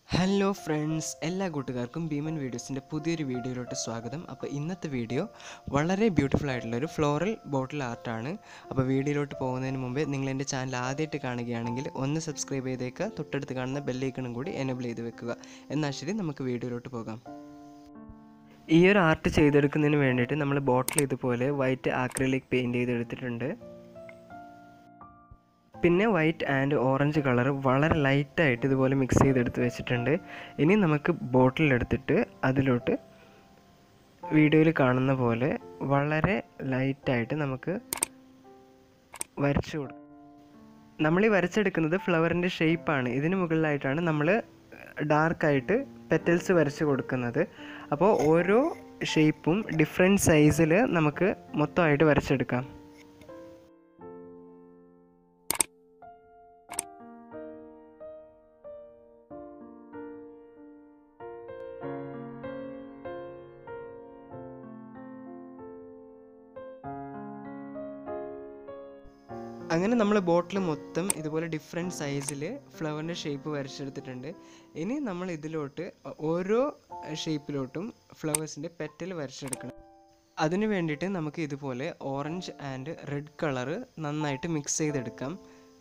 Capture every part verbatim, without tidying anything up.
Hello friends, എല്ലാ കൂട്ടുകാർക്കും ഭീമൻ വീഡിയോസിൻ്റെ പുതിയൊരു വീഡിയോയിലോട്ട് സ്വാഗതം. അപ്പോൾ ഇന്നത്തെ വീഡിയോ വളരെ ബ്യൂട്ടിഫുൾ ആയിട്ടുള്ളൊരു ഫ്ലോറൽ ബോട്ടിൽ ആർട്ടാണ്. അപ്പോൾ വീഡിയോയിലോട്ട് പോകുന്നതിന് മുമ്പേ നിങ്ങൾ എൻ്റെ ചാനൽ ആദ്യമായിട്ട് കാണുകയാണെങ്കിൽ ഒന്ന് സബ്സ്ക്രൈബ് ചെയ്തേക്കുക, തൊട്ടടുത്ത് കാണുന്ന ബെല്ലൈക്കണും കൂടി എനേബിൾ ചെയ്ത് വെക്കുക. എന്നാൽ ശരി, നമുക്ക് വീഡിയോയിലോട്ട് പോകാം. ഈ ഒരു ആർട്ട് ചെയ്തെടുക്കുന്നതിന് വേണ്ടിയിട്ട് നമ്മൾ ബോട്ടിൽ ഇതുപോലെ വൈറ്റ് ആക്രിലിക് പെയിൻറ്റ് ചെയ്തെടുത്തിട്ടുണ്ട്. പിന്നെ വൈറ്റ് ആൻഡ് ഓറഞ്ച് കളർ വളരെ ലൈറ്റായിട്ട് ഇതുപോലെ മിക്സ് ചെയ്തെടുത്ത് വെച്ചിട്ടുണ്ട്. ഇനി നമുക്ക് ബോട്ടിലെടുത്തിട്ട് അതിലോട്ട് വീഡിയോയിൽ കാണുന്ന പോലെ വളരെ ലൈറ്റായിട്ട് നമുക്ക് വരച്ചു കൊടുക്കും. നമ്മൾ ഈ വരച്ചെടുക്കുന്നത് ഫ്ലവറിൻ്റെ ഷേപ്പാണ്. ഇതിന് മുകളിലായിട്ടാണ് നമ്മൾ ഡാർക്കായിട്ട് പെറ്റൽസ് വരച്ച് കൊടുക്കുന്നത്. അപ്പോൾ ഓരോ ഷേപ്പും ഡിഫറെൻറ്റ് സൈസിൽ നമുക്ക് മൊത്തമായിട്ട് വരച്ചെടുക്കാം. അങ്ങനെ നമ്മൾ ബോട്ടിൽ മൊത്തം ഇതുപോലെ ഡിഫറെൻറ്റ് സൈസിൽ ഫ്ലവറിൻ്റെ ഷേപ്പ് വരച്ചെടുത്തിട്ടുണ്ട്. ഇനി നമ്മൾ ഇതിലോട്ട് ഓരോ ഷേപ്പിലോട്ടും ഫ്ലവേഴ്സിൻ്റെ പെറ്റൽ വരച്ചെടുക്കണം. അതിന് വേണ്ടിയിട്ട് നമുക്ക് ഇതുപോലെ ഓറഞ്ച് ആൻഡ് റെഡ് കളറ് നന്നായിട്ട് മിക്സ് ചെയ്തെടുക്കാം.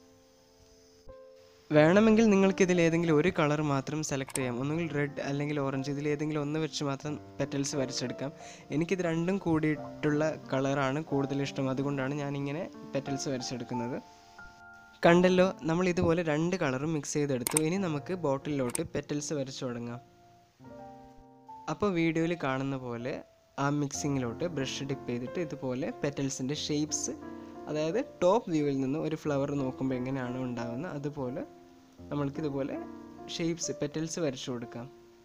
വേണമെങ്കിൽ നിങ്ങൾക്ക് ഇതിലേതെങ്കിലും ഒരു കളർ മാത്രം സെലക്ട് ചെയ്യാം. ഒന്നുകിൽ റെഡ് അല്ലെങ്കിൽ ഓറഞ്ച്, ഇതിലേതെങ്കിലും ഒന്ന് വെച്ച് മാത്രം പെറ്റൽസ് വരച്ചെടുക്കാം. എനിക്കിത് രണ്ടും കൂടിയിട്ടുള്ള കളറാണ് കൂടുതൽ ഇഷ്ടം, അതുകൊണ്ടാണ് ഞാനിങ്ങനെ പെറ്റൽസ് വരച്ചെടുക്കുന്നത്. കണ്ടല്ലോ, നമ്മൾ ഇതുപോലെ രണ്ട് കളറും മിക്സ് ചെയ്തെടുത്തു. ഇനി നമുക്ക് ബോട്ടിലോട്ട് പെറ്റൽസ് വരച്ചു തുടങ്ങാം. അപ്പോൾ വീഡിയോയിൽ കാണുന്ന പോലെ ആ മിക്സിങ്ങിലോട്ട് ബ്രഷ് ഡിപ്പ് ചെയ്തിട്ട് ഇതുപോലെ പെറ്റൽസിൻ്റെ ഷേപ്സ്, അതായത് ടോപ്പ് വ്യൂവിൽ നിന്ന് ഒരു ഫ്ലവർ നോക്കുമ്പോൾ എങ്ങനെയാണോ ഉണ്ടാകുന്നത് അതുപോലെ നമ്മൾക്കിതുപോലെ ഷേപ്സ് പെറ്റൽസ് വരച്ചു കൊടുക്കാം.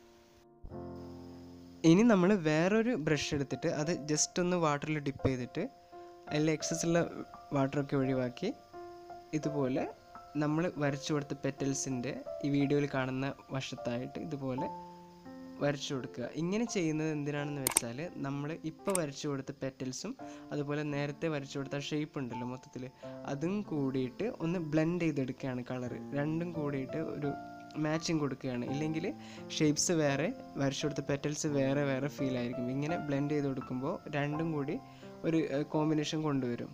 ഇനി നമ്മൾ വേറൊരു ബ്രഷ് എടുത്തിട്ട് അത് ജസ്റ്റ് ഒന്ന് വാട്ടറിൽ ഡിപ്പ് ചെയ്തിട്ട് അതിൽ എക്സസ് ഉള്ള വാട്ടറൊക്കെ ഒഴിവാക്കി ഇതുപോലെ നമ്മൾ വരച്ചു കൊടുത്ത പെറ്റൽസിൻ്റെ ഈ വീഡിയോയിൽ കാണുന്ന വശത്തായിട്ട് ഇതുപോലെ വരച്ചു കൊടുക്കുക. ഇങ്ങനെ ചെയ്യുന്നത് എന്തിനാണെന്ന് വെച്ചാൽ നമ്മൾ ഇപ്പോൾ വരച്ചു കൊടുത്ത പെറ്റൽസും അതുപോലെ നേരത്തെ വരച്ചു കൊടുത്ത ഷേപ്പ് ഉണ്ടല്ലോ മൊത്തത്തിൽ, അതും കൂടിയിട്ട് ഒന്ന് ബ്ലെൻഡ് ചെയ്തെടുക്കുകയാണ്. കളറ് രണ്ടും കൂടിയിട്ട് ഒരു മാച്ചിങ് കൊടുക്കുകയാണ്. ഇല്ലെങ്കിൽ ഷേപ്സ് വേറെ, വരച്ചു കൊടുത്ത പെറ്റൽസ് വേറെ വേറെ ഫീൽ ആയിരിക്കും. ഇങ്ങനെ ബ്ലെൻഡ് ചെയ്ത് കൊടുക്കുമ്പോൾ രണ്ടും കൂടി ഒരു കോമ്പിനേഷൻ കൊണ്ടുവരും.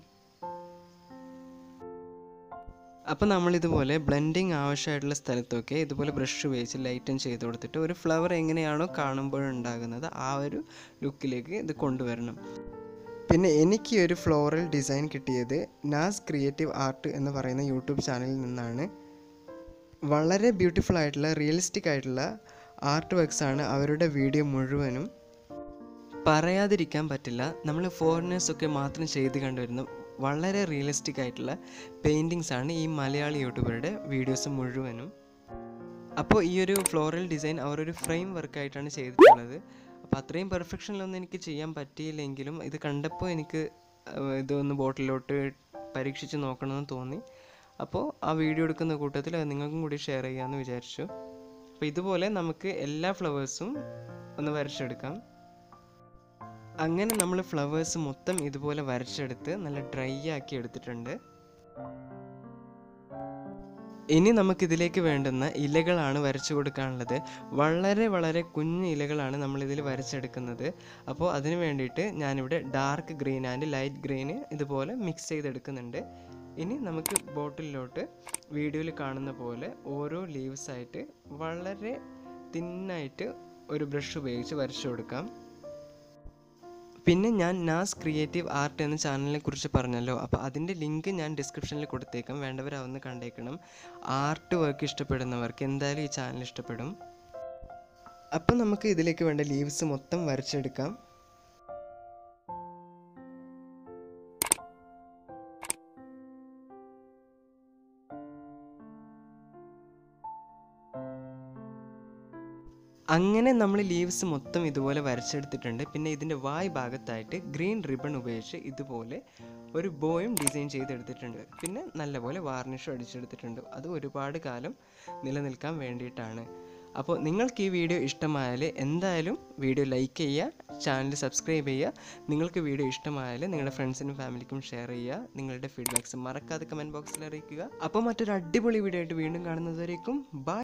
അപ്പോൾ നമ്മളിതുപോലെ ബ്ലെൻഡിങ് ആവശ്യമായിട്ടുള്ള സ്ഥലത്തൊക്കെ ഇതുപോലെ ബ്രഷ് ഉപയോഗിച്ച് ലൈറ്റൻ ചെയ്ത് കൊടുത്തിട്ട് ഒരു ഫ്ലവർ എങ്ങനെയാണോ കാണുമ്പോഴുണ്ടാകുന്നത് ആ ഒരു ലുക്കിലേക്ക് ഇത് കൊണ്ടുവരണം. പിന്നെ എനിക്ക് ഒരു ഫ്ലോറൽ ഡിസൈൻ കിട്ടിയത് നാസ് ക്രിയേറ്റീവ് ആർട്ട് എന്ന് പറയുന്ന യൂട്യൂബ് ചാനലിൽ നിന്നാണ്. വളരെ ബ്യൂട്ടിഫുൾ ആയിട്ടുള്ള റിയലിസ്റ്റിക് ആയിട്ടുള്ള ആർട്ട് വർക്ക്സാണ് അവരുടെ വീഡിയോ മുഴുവനും. പറയാതിരിക്കാൻ പറ്റില്ല, നമ്മൾ ഫോറിനേഴ്സൊക്കെ മാത്രം ചെയ്ത് കണ്ടുവരുന്ന വളരെ റിയലിസ്റ്റിക് ആയിട്ടുള്ള പെയിൻറ്റിങ്സ് ആണ് ഈ മലയാളി യൂട്യൂബറുടെ വീഡിയോസ് മുഴുവനും. അപ്പോൾ ഈ ഒരു ഫ്ലോറൽ ഡിസൈൻ അവരൊരു ഫ്രെയിം വർക്കായിട്ടാണ് ചെയ്തിട്ടുള്ളത്. അപ്പോൾ അത്രയും പെർഫെക്ഷനിലൊന്നും എനിക്ക് ചെയ്യാൻ പറ്റിയില്ലെങ്കിലും ഇത് കണ്ടപ്പോൾ എനിക്ക് ഇതൊന്ന് ബോട്ടിലോട്ട് പരീക്ഷിച്ച് നോക്കണമെന്ന് തോന്നി. അപ്പോൾ ആ വീഡിയോ എടുക്കുന്ന കൂട്ടത്തിൽ അത് നിങ്ങൾക്കും കൂടി ഷെയർ ചെയ്യാമെന്ന് വിചാരിച്ചു. അപ്പോൾ ഇതുപോലെ നമുക്ക് എല്ലാ ഫ്ലവേഴ്സും ഒന്ന് വരച്ചെടുക്കാം. അങ്ങനെ നമ്മൾ ഫ്ലവേഴ്സ് മൊത്തം ഇതുപോലെ വരച്ചെടുത്ത് നല്ല ഡ്രൈ ആക്കി എടുത്തിട്ടുണ്ട്. ഇനി നമുക്കിതിലേക്ക് വേണ്ടുന്ന ഇലകളാണ് വരച്ചു കൊടുക്കാനുള്ളത്. വളരെ വളരെ കുഞ്ഞു ഇലകളാണ് നമ്മളിതിൽ വരച്ചെടുക്കുന്നത്. അപ്പോൾ അതിന് വേണ്ടിയിട്ട് ഞാനിവിടെ dark green and light green ഇതുപോലെ മിക്സ് ചെയ്തെടുക്കുന്നുണ്ട്. ഇനി നമുക്ക് ബോട്ടിലോട്ട് വീഡിയോയിൽ കാണുന്ന പോലെ ഓരോ ലീവ്സായിട്ട് വളരെ തിന്നായിട്ട് ഒരു ബ്രഷ് ഉപയോഗിച്ച് വരച്ചു കൊടുക്കാം. പിന്നെ ഞാൻ നാസ് ക്രിയേറ്റീവ് ആർട്ട് എന്ന ചാനലിനെ കുറിച്ച് പറഞ്ഞല്ലോ, അപ്പോൾ അതിൻ്റെ ലിങ്ക് ഞാൻ ഡിസ്ക്രിപ്ഷനിൽ കൊടുത്തേക്കാം. വേണ്ടവർ അതൊന്ന് കണ്ടേക്കണം. ആർട്ട് വർക്ക് ഇഷ്ടപ്പെടുന്നവർക്ക് എന്തായാലും ഈ ചാനൽ ഇഷ്ടപ്പെടും. അപ്പം നമുക്ക് ഇതിലേക്ക് വേണ്ട ലീവ്സ് മൊത്തം വരച്ചെടുക്കാം. അങ്ങനെ നമ്മൾ ലീവ്സ് മൊത്തം ഇതുപോലെ വരച്ചെടുത്തിട്ടുണ്ട്. പിന്നെ ഇതിൻ്റെ വായ് ഭാഗത്തായിട്ട് ഗ്രീൻ റിബൺ ഉപയോഗിച്ച് ഇതുപോലെ ഒരു ബോയും ഡിസൈൻ ചെയ്തെടുത്തിട്ടുണ്ട്. പിന്നെ നല്ലപോലെ വാർണിഷും അടിച്ചെടുത്തിട്ടുണ്ട്. അത് ഒരുപാട് കാലം നിലനിൽക്കാൻ വേണ്ടിയിട്ടാണ്. അപ്പോൾ നിങ്ങൾക്ക് ഈ വീഡിയോ ഇഷ്ടമായാൽ എന്തായാലും വീഡിയോ ലൈക്ക് ചെയ്യുക, ചാനൽ സബ്സ്ക്രൈബ് ചെയ്യുക. നിങ്ങൾക്ക് വീഡിയോ ഇഷ്ടമായാൽ നിങ്ങളുടെ ഫ്രണ്ട്സിനും ഫാമിലിക്കും ഷെയർ ചെയ്യുക. നിങ്ങളുടെ ഫീഡ്ബാക്ക്സ് മറക്കാതെ കമൻറ്റ് ബോക്സിൽ അറിയിക്കുക. അപ്പോൾ മറ്റൊരു അടിപൊളി വീഡിയോ ആയിട്ട് വീണ്ടും കാണുന്നതുവരേക്കും ബൈ.